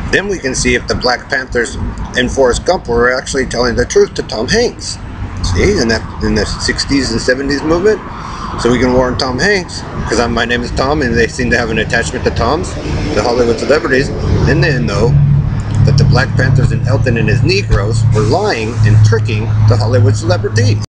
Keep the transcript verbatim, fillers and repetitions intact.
Then we can see if the Black Panthers and Forrest Gump were actually telling the truth to Tom Hanks. See, in that in the sixties and seventies movement. So we can warn Tom Hanks, because my name is Tom, and they seem to have an attachment to Toms, the Hollywood celebrities, and they know that the Black Panthers and Elton and his Negroes were lying and tricking the Hollywood celebrities.